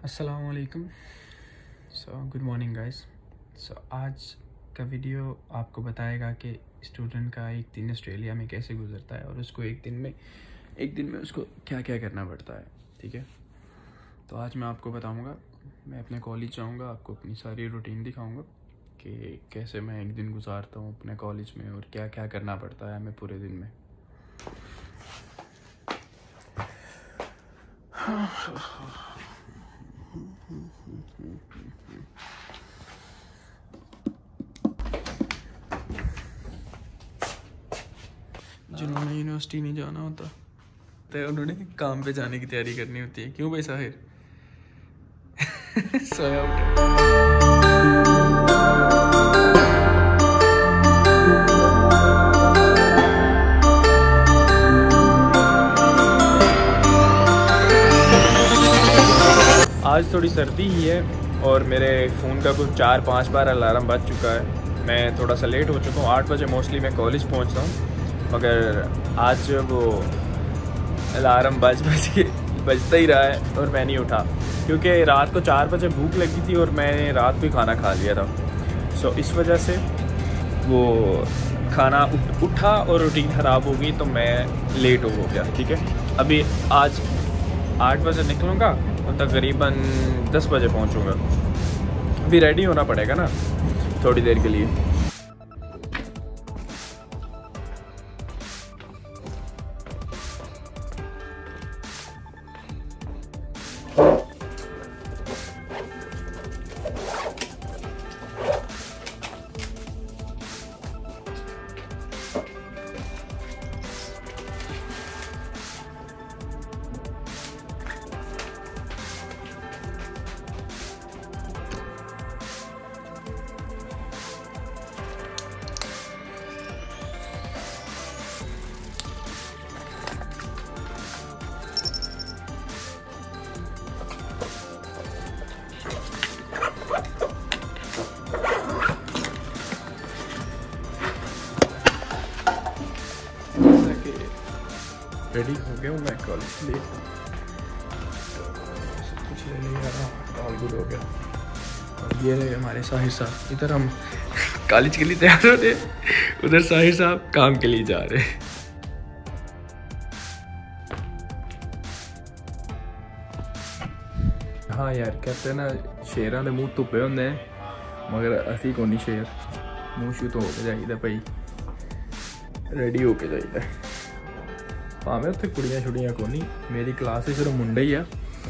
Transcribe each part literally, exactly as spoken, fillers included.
अस्सलाम वालेकुम। So good morning guys. So आज का वीडियो आपको बताएगा कि स्टूडेंट का एक दिन ऑस्ट्रेलिया में कैसे गुजरता है और उसको एक दिन में एक दिन में उसको क्या क्या करना पड़ता है। ठीक है, तो आज मैं आपको बताऊंगा, मैं अपने कॉलेज जाऊंगा, आपको अपनी सारी रूटीन दिखाऊंगा कि कैसे मैं एक दिन गुजारता हूँ अपने कॉलेज में और क्या क्या करना पड़ता है हमें पूरे दिन में। जिन्होंने यूनिवर्सिटी नहीं जाना होता तो उन्होंने काम पे जाने की तैयारी करनी होती है। क्यों भाई साहिर? सोया उठे। आज थोड़ी सर्दी ही है और मेरे फ़ोन का कुछ चार पांच बार अलार्म बज चुका है। मैं थोड़ा सा लेट हो चुका हूँ। आठ बजे मोस्टली मैं कॉलेज पहुँचता हूँ, मगर आज वो अलार्म बज बज के बजता ही रहा है और मैं नहीं उठा क्योंकि रात को चार बजे भूख लगी थी और मैंने रात को ही खाना खा लिया था। सो इस वजह से वो खाना उठा और रूटीन ख़राब हो गई तो मैं लेट हो गया। ठीक है, अभी आज आठ बजे निकलूँगा और तकरीबन दस बजे पहुँचूँगा। अभी रेडी होना पड़ेगा ना थोड़ी देर के लिए। रेडी हो गया हूँ मैं कॉलेज के लिए, कुछ ले ले यार, ऑल गुड हो गया। और ये रहे हमारे साहिर साहब। इधर हम कॉलेज के लिए तैयार हो रहे, उधर साहिर साहब काम के लिए जा रहे। हाँ यार, कहते हैं ना शेरां दे मुँह धुप्पे होंदे ने, मगर असी को नहीं शेर, मुँह शू तो होके जाइदा भाई, रेडी होके जाइदा। भावें उत्थे कुड़ियां छुड़ियां को नहीं, मेरी क्लास सिर्फ मुंडे ही आ।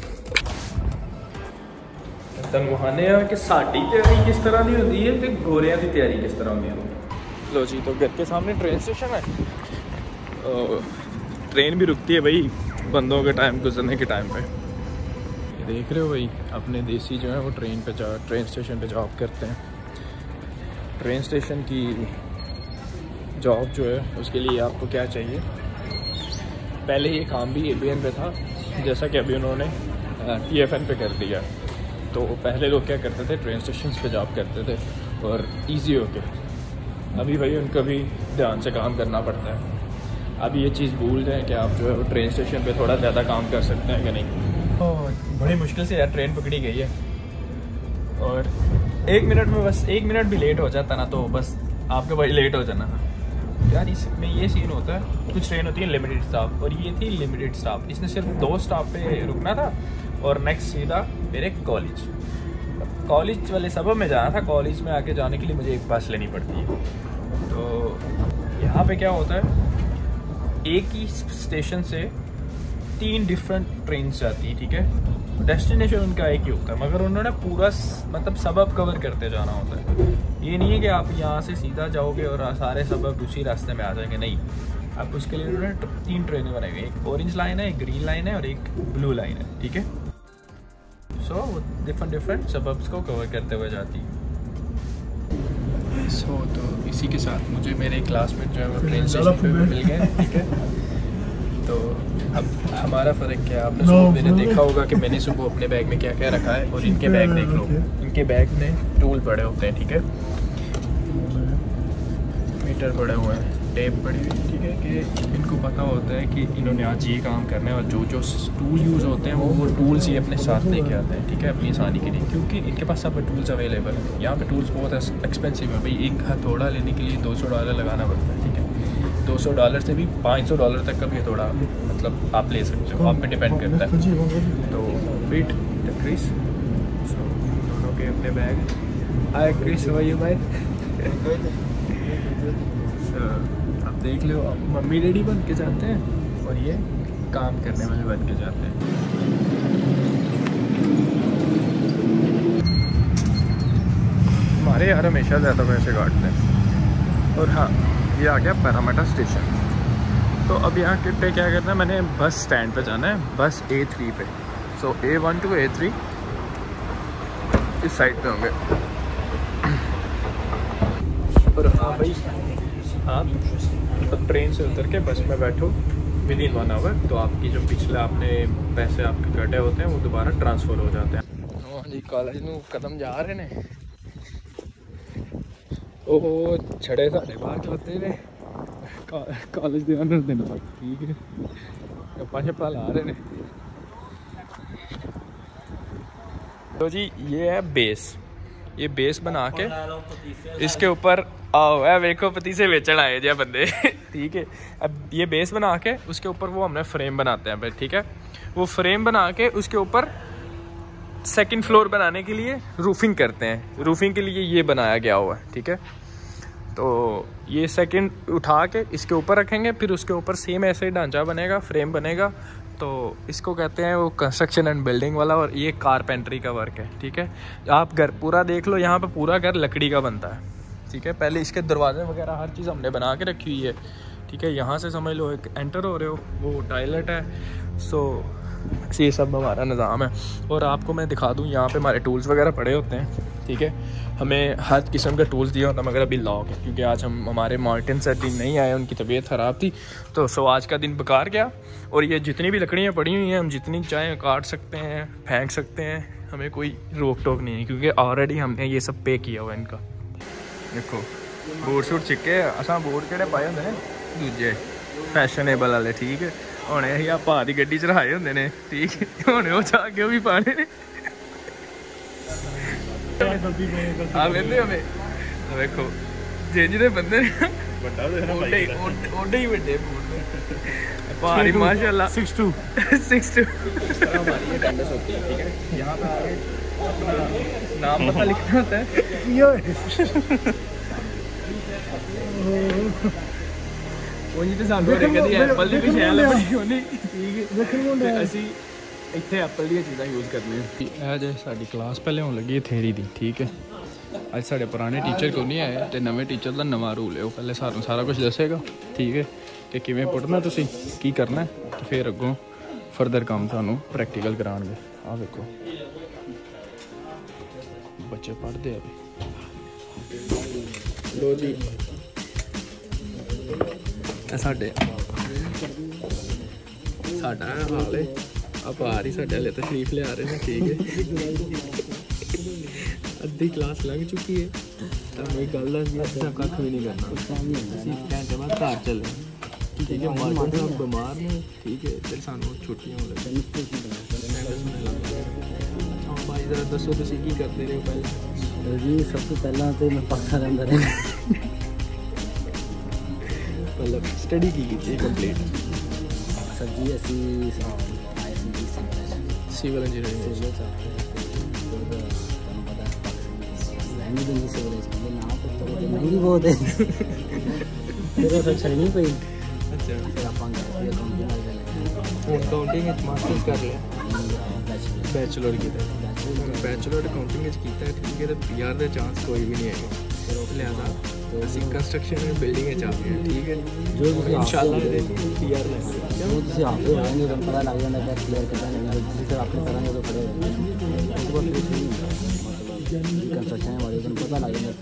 तुहानूं वहाने आ कि साडी तैयारी किस तरह की होती है तो गोरियां की तैयारी किस तरह होंदी है। लो जी, तो घर के सामने ट्रेन स्टेशन है। ट्रेन भी रुकती है भाई बंदों के टाइम गुजरने के टाइम पे। ये देख रहे हो भाई, अपने देसी जो है वो ट्रेन पे जा ट्रेन स्टेशन पे जॉब करते हैं। ट्रेन स्टेशन की जॉब जो है उसके लिए आपको क्या चाहिए? पहले ये काम भी ए बी एन पे था, जैसा कि अभी उन्होंने टी एफ एन पे कर दिया। तो पहले लोग क्या करते थे, ट्रेन स्टेशन पे जॉब करते थे और इजी हो के। अभी भाई उनको भी ध्यान से काम करना पड़ता है। अभी ये चीज़ भूल जाए कि आप जो है वो ट्रेन स्टेशन पे थोड़ा ज़्यादा काम कर सकते हैं कि नहीं। तो बड़ी मुश्किल से यार ट्रेन पकड़ी गई है और एक मिनट में बस एक मिनट भी लेट हो जाता ना तो बस आपके भाई लेट हो जाना यार। इसमें ये सीन होता है, कुछ ट्रेन होती है लिमिटेड स्टॉप और ये थी लिमिटेड स्टॉप। इसने सिर्फ दो स्टॉप पे रुकना था और नेक्स्ट सीधा मेरे कॉलेज कॉलेज वाले सबब में जाना था। कॉलेज में आके जाने के लिए मुझे एक बस लेनी पड़ती है। तो यहाँ पे क्या होता है, एक ही स्टेशन से तीन डिफरेंट ट्रेन जाती है। ठीक है, डेस्टिनेशन उनका एक ही होता है, मगर उन्होंने पूरा मतलब सबब कवर करते जाना होता है। ये नहीं है कि आप यहाँ से सीधा जाओगे और सारे सबब उसी रास्ते में आ जाएंगे, नहीं। आप उसके लिए उन्होंने तीन ट्रेनें बनाई हुई, एक ऑरेंज लाइन है, एक ग्रीन लाइन है और एक ब्लू लाइन है। ठीक है, सो वो डिफरेंट डिफरेंट सबब्स को कवर करते हुए जाती है। सो so, तो इसी के साथ मुझे मेरे क्लासमेट जो है वो ट्रेन स्टेशन पे मिल गए। ठीक है, तो अब हमारा फ़र्क क्या है, आपने सुबह मैंने देखा होगा कि मैंने सुबह अपने बैग में क्या क्या रखा है और इनके बैग देख लो, इनके बैग में टूल पड़े होते हैं। ठीक है, मीटर पड़े हुए हैं, टेप पड़ी हुई, ठीक है, कि इनको पता होता है कि इन्होंने आज ये काम करना है और जो जो टूल यूज़ होते हैं वो वो टूल्स ये अपने साथ लेके आते हैं, ठीक है, अपनी आसानी के लिए, क्योंकि इनके पास सब टूल्स अवेलेबल हैं। यहाँ पे टूल्स बहुत एक्सपेंसिव है भाई, एक हथौड़ा लेने के लिए दो सौ डॉलर लगाना पड़ता है, ठीक है, दो सौ डॉलर से भी पाँच सौ डॉलर तक का भी हथौड़ा मतलब आप ले सकते हो, आप पे डिपेंड करता है। तो वेट द क्रिस, सो दोनों के अपने bag. Hi Chris, how are you भाई? आप देख लो, मम्मी डैडी बन के जाते हैं और ये काम करने वाले बन के जाते हैं। हमारे यार हमेशा ज़्यादा पैसे काटते हैं। और हाँ, ये आ गया पैरामीटर स्टेशन। तो अब यहाँ के पे क्या करना है, मैंने बस स्टैंड पे जाना है, बस ए थ्री पे। So A one two A three इस साइड पे होंगे। और हाँ भाई, आप तो ट्रेन से उतर के बस में बैठो विद इन वन आवर, तो आपकी जो पिछले आपने पैसे आपके कटे होते हैं वो दोबारा ट्रांसफ़र हो जाते हैं। हाँ जी, कॉलेज में कदम जा रहे ने, ओह छड़े साढ़े बाहर खलोते ने कॉलेज के अंदर दिन, ठीक है, गप्पा शप्पा ला रहे ने। तो जी ये है बेस, ये बेस बना के इसके ऊपर आओ है, देखो पतीसे बेचन आए जो बंदे ठीक है। अब ये बेस बना के उसके ऊपर वो हमने फ्रेम बनाते हैं, ठीक है, वो फ्रेम बना के उसके ऊपर सेकंड फ्लोर बनाने के लिए रूफिंग करते हैं। रूफिंग के लिए ये बनाया गया हुआ है, ठीक है। तो ये सेकंड उठा के इसके ऊपर रखेंगे, फिर उसके ऊपर सेम ऐसे ही ढांचा बनेगा, फ्रेम बनेगा। तो इसको कहते हैं वो कंस्ट्रक्शन एंड बिल्डिंग वाला, और ये कारपेंट्री का वर्क है, ठीक है। आप घर पूरा देख लो, यहाँ पे पूरा घर लकड़ी का बनता है, ठीक है। पहले इसके दरवाजे वगैरह हर चीज़ हमने बना के रखी हुई है, ठीक है। यहाँ से समझ लो एक एंटर हो रहे हो, वो टॉयलेट है। सो ये सब हमारा निज़ाम है। और आपको मैं दिखा दूँ, यहाँ पे हमारे टूल्स वगैरह पड़े होते हैं, ठीक है। हमें हर किस्म का टूल्स दिया होता है, मगर अभी लॉक है, क्योंकि आज हम हमारे मार्टिन सर दिन नहीं आए, उनकी तबीयत ख़राब थी। तो सो आज का दिन बेकार गया। और ये जितनी भी लकड़ियाँ पड़ी हुई हैं, हम जितनी चाहें काट सकते हैं, फेंक सकते हैं, हमें कोई रोक टोक नहीं है, क्योंकि ऑलरेडी हमने ये सब पे किया हुआ है इनका। देखो बूट शूट चिक्के, असा बूट केड़े पाए होंगे दूजे फैशनेबल वाले, ठीक है। हुणे असीं आ भाऽ दी गड्डी च रखाए होंदे ने, ठीक है। हुणे ओह जाके ओह भी पाने ने, आ वेंदे हमें देखो जे जिहदे बंदे ओडे ओडे ही वड्डे बूट भारी माशाल्लाह। सिक्स टू सिक्स टू हमारी अटेंडेंस होती है, ठीक है। यहाँ पे आगे अपना नाम पता लिखना होता है। तो सानू कभी एप्पल की भी शैल लभनी होनी, ठीक है। असीं इत्थे एप्पल दी चीज़ां यूज़ करने। यह जे साडी क्लास पहले होने लगी है थेरी दी, ठीक है। अज साढ़े पुराने टीचर को नहीं आए, तो नवे टीचर का नवा रूल है, वो पहले सानू सारा कुछ दसेगा, ठीक है, कि किवें पुढ़ना तुसीं की करना है, तो फिर अगों फर्दर काम सानू प्रैक्टिकल कराएंगे। आ देखो बच्चे पढ़ते हैं। लो जी साढ़े साढ़ा हाल है, आप आ रही साढ़े हले तशरीफ ले आ रहे हैं, ठीक है। अद्धी क्लास लग चुकी है, तो एक गल दस दिया कख भी नहीं करना, घंटे बाद घर चले, ठीक है। मार्केट में बीमार ने, ठीक है, फिर सानू छुट्टियां हो लगी। अच्छा भाई जरा दसो तुसीं की करते रहे हो पहले? जी सब तो पहला तो मैं पासा रहा रहा मतलब स्टडी की की कंप्लीट सर जी असी सिविल इंजीनियरिंग सिविल चाहते हैं, तो पता लैंग्वेज नहीं सिविल इंजीनियरिंग ना तो महंगी बहुत है, फिर फिर चलनी पई। अच्छा फिर आप अकाउंटिंग मास्टर्स कर लिया, बैचलर की बैचलर अकाउंटिंग किया, ठीक है। तो पी आर के चांस कोई भी नहीं है, लिहाजा तो ਅਸੀਂ ਕੰਸਟਰਕਸ਼ਨ ਐਂਡ ਬਿਲਡਿੰਗ ਚ ਆ ਗਏ, ਠੀਕ ਹੈ। जो इंशाल्लाह पी आर लेंगे, जो ਤੁਸੀਂ ਆਪੇ ਹੋਣਗੇ ਤੁਹਾਨੂੰ ਪਤਾ ਲੱਗ ਜਾਂਦਾ ਕਿ ਕਲੀਅਰ ਕਿੱਦਾਂ ਨਹੀਂ ਹੁੰਦਾ, ਤੁਸੀਂ ਫਿਰ ਆਪਣੇ ਕਰਾਂਗੇ ਤਾਂ ਖੜੇ ਹੋ ਉਸ ਤੋਂ ਬਾਅਦ ਕੁਝ ਨਹੀਂ ਹੁੰਦਾ, ਮਤਲਬ ਕੰਸਟਰਕਸ਼ਨ ਵਾਲੇ ਤੁਹਾਨੂੰ ਪਤਾ ਲੱਗ ਜਾਂਦਾ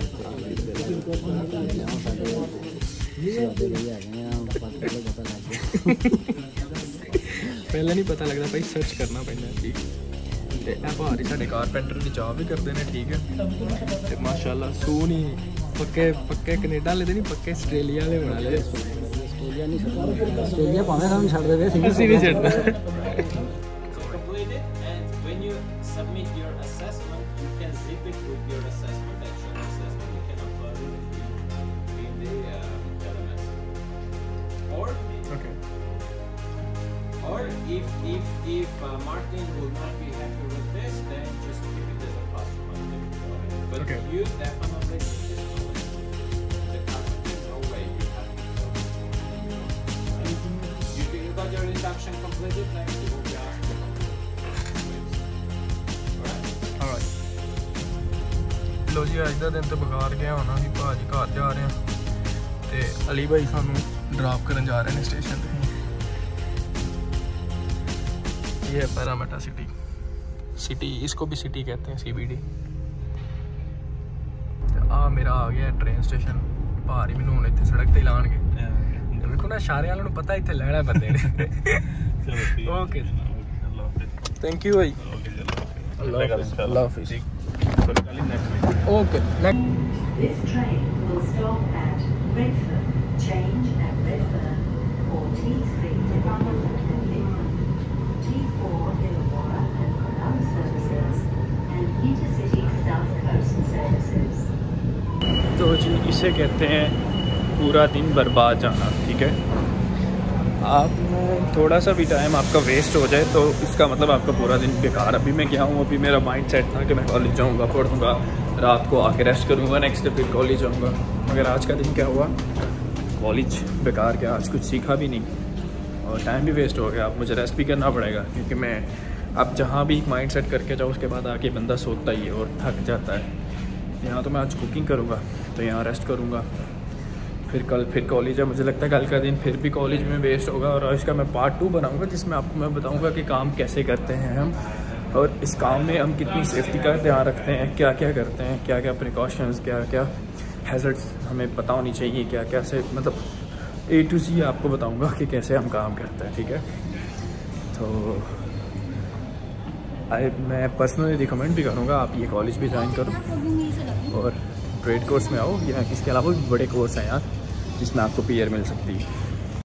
ਕਿ ਯਾਰ ਸਾਡੇ ਸਾਡੇ ਲਈ ਆ ਗਏ ਆ ਪਤਾ ਪਤਾ ਲੱਗ ਗਿਆ। ਪਹਿਲਾਂ ਨਹੀਂ ਪਤਾ ਲੱਗਦਾ ਭਾਈ, ਸਰਚ ਕਰਨਾ ਪੈਂਦਾ, ਠੀਕ। ਤੇ ਇਹ ਭਾਰੀ ਸਾਡੇ ਕਾਰਪੈਂਟਰ ਦੀ ਜੌਬ ਵੀ ਕਰਦੇ ਨੇ, ਠੀਕ ਹੈ। ਤੇ ਮਾਸ਼ਾਅੱਲਾ ਸੋਹਣੀ पक्के पक्के कनेडा वाले नहीं, पक्के ऑस्ट्रेलिया वाले बना ले। ऑस्ट्रेलिया नहीं छड्डदा, ऑस्ट्रेलिया भावें हम छड्ड देवे, ਅਸੀਂ ਨਹੀਂ ਛੱਡਣਾ। completed, and when you submit your assessment, you can zip it with your assessment, actual assessment. You can upload it in, in the uh, L M S. Or, Okay. or if if if uh, Martin will not be happy with this, then just keep it as a plus one. But Okay. you definitely the content, no way you have to go. You, you got your induction completed, next you will be asked to complete. Alright. ਲੋ ਜੀ ਅੱਜ ਦਾ ਦਿਨ ਤੇ ਬਕਾਰ ਗਿਆ ਹੋਣਾ ਸੀ, ਭਾਜੀ ਘਰ ਜਾ ਰਹੇ ਆ ਤੇ ਅਲੀ ਭਾਈ ਸਾਨੂੰ ਡ੍ਰੌਪ ਕਰਨ ਜਾ ਰਹੇ ਨੇ ਸਟੇਸ਼ਨ ਤੇ। ये है पैरामेटा सिटी, सिटी इसको भी सिटी कहते हैं, सीबीडी। आ मेरा आ गया ट्रेन स्टेशन, भार ही मैनू हुण इत्थे सड़क ते लाणगे। देखो ना इशारे वालों नूं पता इत्थे लैणा बंदे ने। ओके थैंक यू भाई, अल्लाह हाफिज़, अल्लाह हाफिज़। Okay This train will stop at Redfern, change at Redfern, or T three Department and Lidford, T four Illawarra and Cronulla services, and Intercity South Coast services. तो जी इसे कहते हैं पूरा दिन बर्बाद जाना, ठीक है। आप थोड़ा सा भी टाइम आपका वेस्ट हो जाए तो इसका मतलब आपका पूरा दिन बेकार। अभी मैं गया हूँ, अभी मेरा माइंड सेट था कि मैं कॉलेज जाऊँगा, पढ़ूँगा, रात को आके रेस्ट करूँगा, नेक्स्ट डे फिर कॉलेज जाऊँगा। मगर आज का दिन क्या हुआ, कॉलेज बेकार गया, आज कुछ सीखा भी नहीं और टाइम भी वेस्ट हो गया। अब मुझे रेस्ट भी करना पड़ेगा क्योंकि मैं अब जहाँ भी माइंड सेट करके जाऊँ उसके बाद आके बंदा सोता ही है और थक जाता है। यहाँ तो मैं आज कुकिंग करूँगा तो यहाँ रेस्ट करूँगा, फिर कल फिर कॉलेज है। मुझे लगता है कल का दिन फिर भी कॉलेज में वेस्ट होगा और इसका मैं पार्ट टू बनाऊँगा जिसमें आपको मैं बताऊँगा कि काम कैसे करते हैं हम और इस काम में हम कितनी सेफ्टी का ध्यान रखते हैं, क्या क्या करते हैं, क्या क्या प्रिकॉशंस, क्या क्या हैज़र्ड्स हमें पता होनी चाहिए, क्या क्या से मतलब ए टू सी आपको बताऊँगा कि कैसे हम काम करते हैं, ठीक है। तो आई मैं पर्सनली रिकमेंड भी करूँगा आप ये कॉलेज भी ज्वाइन करो और ट्रेड कोर्स में आओ, या इसके अलावा भी बड़े कोर्स हैं यार जिसमें आपको पी आर मिल सकती है।